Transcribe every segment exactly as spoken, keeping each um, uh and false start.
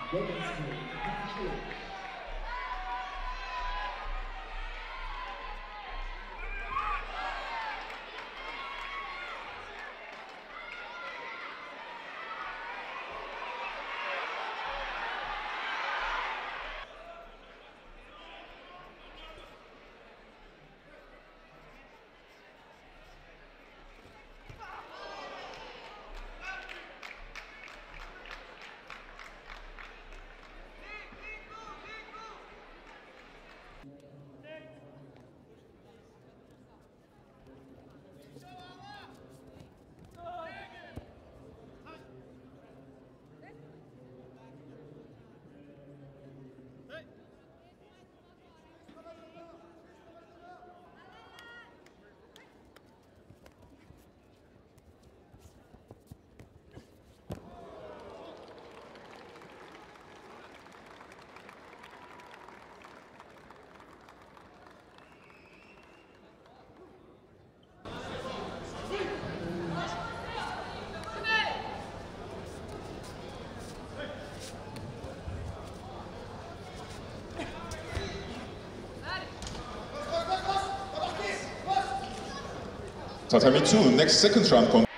Tatami two, next second round comes.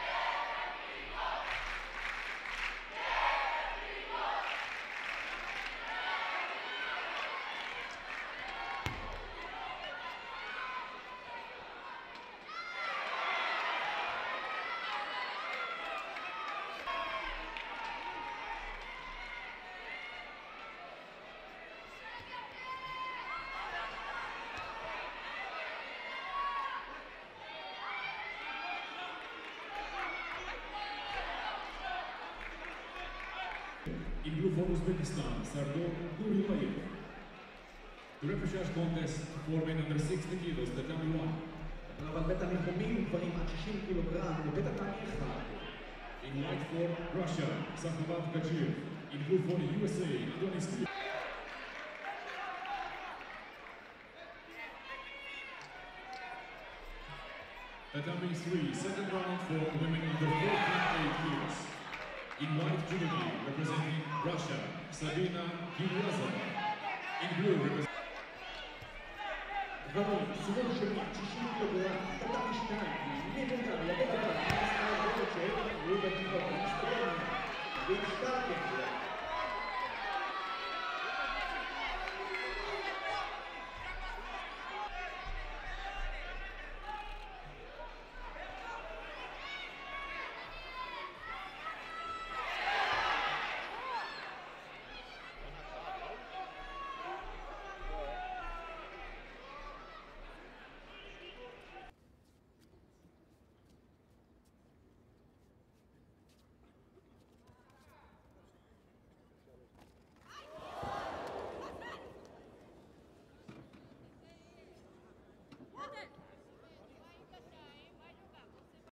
In blue for Uzbekistan, Sardor Gurulayev. To represent contest for men under sixty kilos, tatami one. אבל בית המלחומים גברים עד שישים קילוגרם לבית התמי אחד. In white for Russia, Sakhavat Gajiev. In blue for U S A, Adonis Klyuchev. Tatami three, second round for women under forty-eight kilos. In white Germany, representing Russia, Sabina Gilyazova. In blue, representing גברים, סיבוב שני, שישים קילוגרם, תתמי שתיים, מבולגריה, לבית התמי, מספר גודל שהיו בקרוב, מספרניה, ואין שטרקר.